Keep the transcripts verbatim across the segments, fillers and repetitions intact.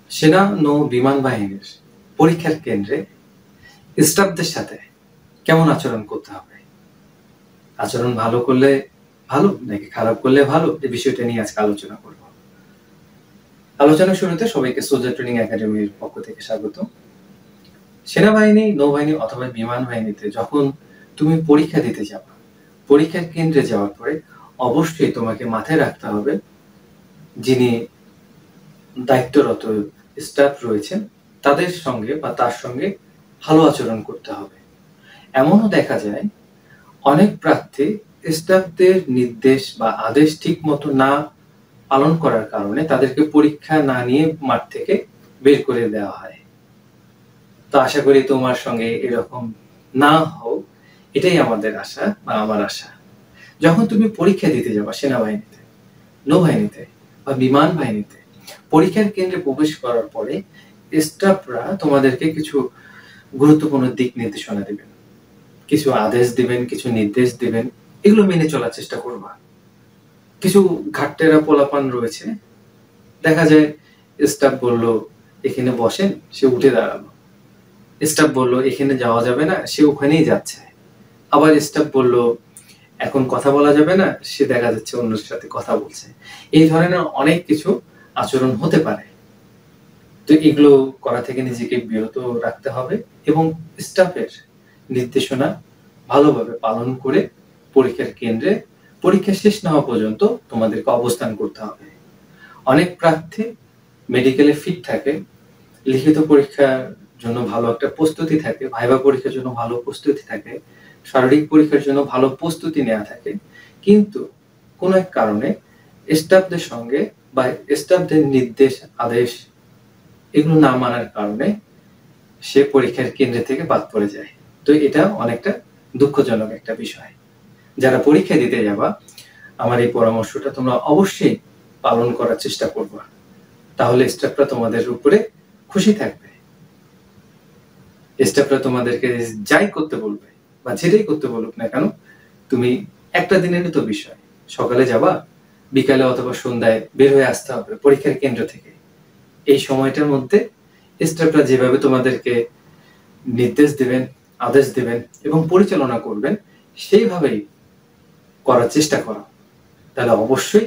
সেনা নৌ বিমান বাহিনীর পরীক্ষার কেন্দ্রে স্টাফদের সাথে কেমন আচরণ করতে হবে? আচরণ ভালো করলে ভালো নাকি খারাপ করলে ভালো? এই বিষয়টা নিয়ে আজকে আলোচনা করব। আলোচনার শুরুতে সবাইকে সোলজার ট্রেনিং একাডেমির পক্ষ থেকে স্বাগত। সেনাবাহিনী, নৌবাহিনী অথবা বিমান বাহিনীতে যখন তুমি পরীক্ষা দিতে যাবা, পরীক্ষার কেন্দ্রে যাওয়ার পরে অবশ্যই তোমাকে মাথায় রাখতে হবে যিনি দায়িত্বরত স্টাফ রয়েছেন তাদের সঙ্গে বা তার সঙ্গে ভালো আচরণ করতে হবে। এমনও দেখা যায় অনেক প্রার্থী স্টাফদের নির্দেশ বা আদেশ ঠিক মতো না পালন করার কারণে তাদেরকে পরীক্ষা না নিয়ে মাঠ থেকে বের করে দেওয়া হয়। তো আশা করি তোমার সঙ্গে এরকম না হোক, এটাই আমাদের আশা বা আমার আশা। যখন তুমি পরীক্ষা দিতে যাবা সেনাবাহিনীতে, নৌবাহিনীতে বা বিমান বাহিনীতে, পরীক্ষার কেন্দ্রে প্রবেশ করার পরে স্টাফরা তোমাদেরকে কিছু গুরুত্বপূর্ণ দিক নির্দেশনা দিবেন, কিছু আদেশ দিবেন, কিছু নির্দেশ দিবেন, এগুলো মেনে চলার চেষ্টা করবা। কিছু ঘাটতেরা পোলাপান রয়েছে, দেখা যায় স্টাফ বলল এখানে বসেন, সে উঠে দাঁড়ালো। স্টাফ বলল এখানে যাওয়া যাবে না, সে ওখানেই যাচ্ছে। আবার স্টাফ বলল এখন কথা বলা যাবে না, সে দেখা যাচ্ছে অন্যের সাথে কথা বলছে। এই ধরনের অনেক কিছু আচরণ হতে পারে। তো এগুলো করা থেকে নিজেকে বিরত রাখতে হবে এবং স্টাফের নির্দেশনা ভালোভাবে পালন করে পরীক্ষার কেন্দ্রে পরীক্ষা শেষ না হওয়া পর্যন্ত তোমাদেরকে অবস্থান করতে হবে। অনেক প্রার্থী মেডিকেলে ফিট থাকে, লিখিত পরীক্ষার জন্য ভালো একটা প্রস্তুতি থাকে, ভাইভা পরীক্ষার জন্য ভালো প্রস্তুতি থাকে, শারীরিক পরীক্ষার জন্য ভালো প্রস্তুতি নেওয়া থাকে, কিন্তু কোনো এক কারণে স্টাফদের সঙ্গে বা স্টাফদের নির্দেশ আদেশ এগুলো না মানার কারণে সে পরীক্ষার কেন্দ্র থেকে বাদ পড়ে যায়। তো এটা অনেকটা দুঃখজনক একটা বিষয়। যারা পরীক্ষা দিতে যাবা, আমার এই পরামর্শটা তোমরা অবশ্যই পালন করার চেষ্টা করবা, তাহলে স্টাফরা তোমাদের উপরে খুশি থাকবে। স্টাফরা তোমাদেরকে যাই করতে বলবে বা যেটাই করতে বলুক না কেন, তুমি একটা দিনেরই তো বিষয়, সকালে যাবা, বিকালে অথবা সন্ধ্যায় বের হয়ে আসতে হবে পরীক্ষার কেন্দ্র থেকে। এই সময়টার মধ্যে স্টাফরা যেভাবে তোমাদেরকে নির্দেশ দিবেন, আদেশ দিবেন এবং পরিচালনা করবেন, সেইভাবেই করার চেষ্টা করো। তাহলে অবশ্যই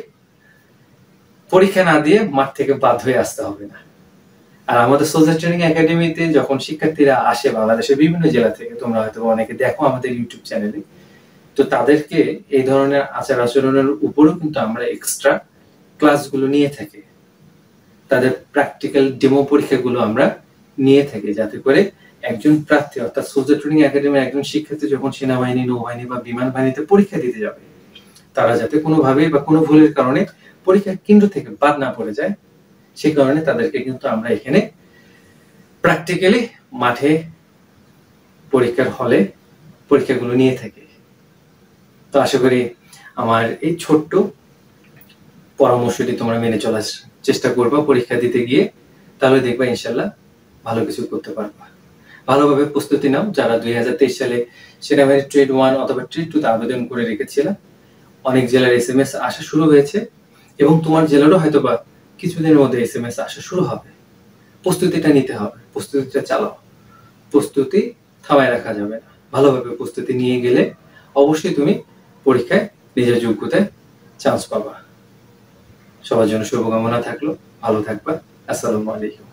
পরীক্ষা না দিয়ে মাঠ থেকে বাদ হয়ে আসতে হবে না। আর আমাদের সোলজার ট্রেনিং একাডেমিতে যখন শিক্ষার্থীরা আসে বাংলাদেশের বিভিন্ন জেলা থেকে, তোমরা হয়তো অনেকে দেখো আমাদের ইউটিউব চ্যানেলে, তো তাদেরকে এই ধরনের আচার আচরণের উপরও কিন্তু আমরা এক্সট্রা ক্লাসগুলো নিয়ে থাকি। তাদের প্র্যাকটিক্যাল ডেমো পরীক্ষাগুলো আমরা নিয়ে থাকি, যাতে করে একজন প্রার্থী অর্থাৎ সোলজার ট্রেনিং একাডেমির একজন শিক্ষার্থী যখন সেনাবাহিনী, নৌবাহিনী বা বিমান বাহিনীতে পরীক্ষা দিতে যাবে, তারা যাতে কোনোভাবেই বা কোনো ভুলের কারণে পরীক্ষার কেন্দ্র থেকে বাদ না পড়ে যায়, সেই কারণে তাদেরকে কিন্তু আমরা এখানে প্র্যাকটিক্যালি মাঠে পরীক্ষার হলে পরীক্ষাগুলো নিয়ে থাকি। তো আশা করি আমার এই ছোট্ট পরামর্শটি তোমরা মেনে চলার চেষ্টা করবা পরীক্ষা দিতে গিয়ে, তাহলে দেখবা ইনশাল্লাহ ভালো কিছু করতে পারবা। ভালোভাবে প্রস্তুতি নাও। যারা দুই হাজার তেইশ সালে সেনাবাহিনী ট্রেড ওয়ান অথবা ট্রেড টু তে আবেদন করে রেখেছিল, অনেক জেলার এস এম এস আসা শুরু হয়েছে এবং তোমার জেলারও হয়তো বা কিছুদিনের মধ্যে এস এম এস আসা শুরু হবে। প্রস্তুতিটা নিতে হবে, প্রস্তুতিটা চালাও। প্রস্তুতি থামায় রাখা যাবে না। ভালোভাবে প্রস্তুতি নিয়ে গেলে অবশ্যই তুমি পরীক্ষায় নিজের যোগ্যতায় চান্স পাবা। সবার জন্য শুভকামনা থাকলো। ভালো থাকবা। আসসালামু আলাইকুম।